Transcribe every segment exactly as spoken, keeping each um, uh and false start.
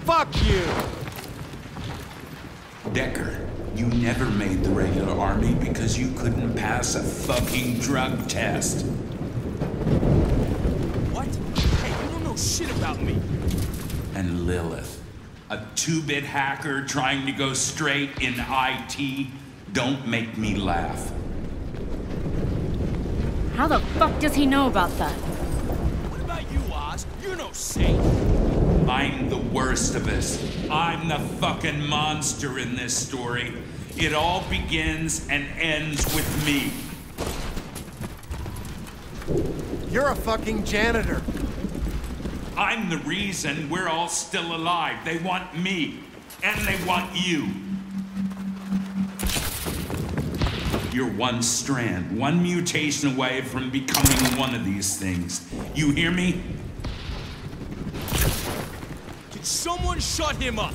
Fuck you! Decker, you never made the regular army because you couldn't pass a fucking drug test. What? Hey, you don't know shit about me. And Lilith, a two-bit hacker trying to go straight in I T. Don't make me laugh. How the fuck does he know about that? What about you, Oz? You're no saint. I'm the worst of us. I'm the fucking monster in this story. It all begins and ends with me. You're a fucking janitor. I'm the reason we're all still alive. They want me, and they want you. You're one strand, one mutation away from becoming one of these things. You hear me? Can someone shut him up?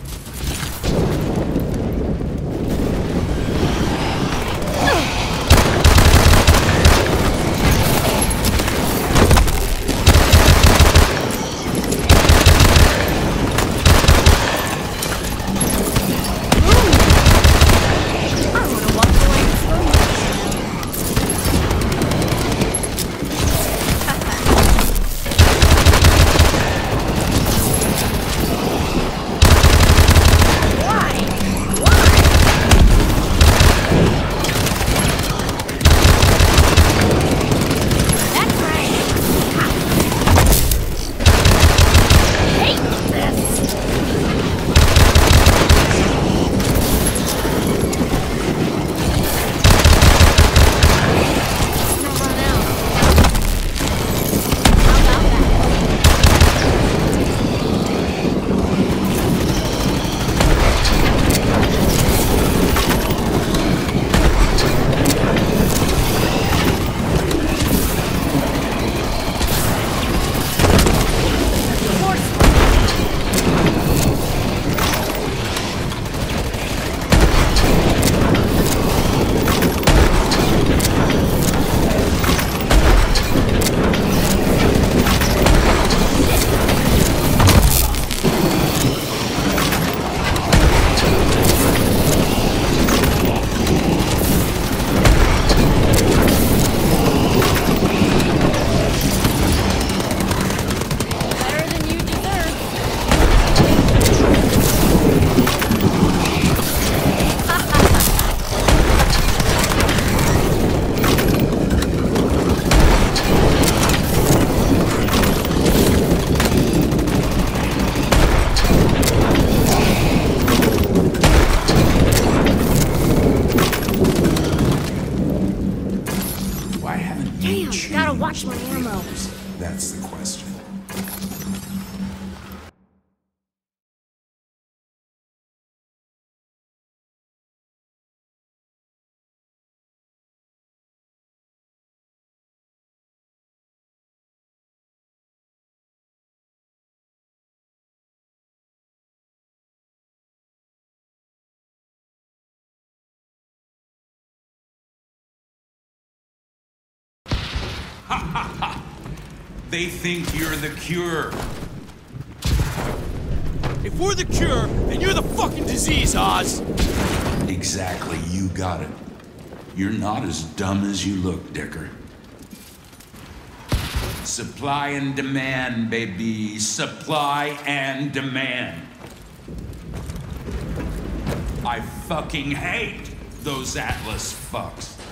Watch my ammo. That's the question. Ha ha ha! They think you're the cure. If we're the cure, then you're the fucking disease, Oz! Exactly, you got it. You're not as dumb as you look, Decker. Supply and demand, baby. Supply and demand. I fucking hate those Atlas fucks.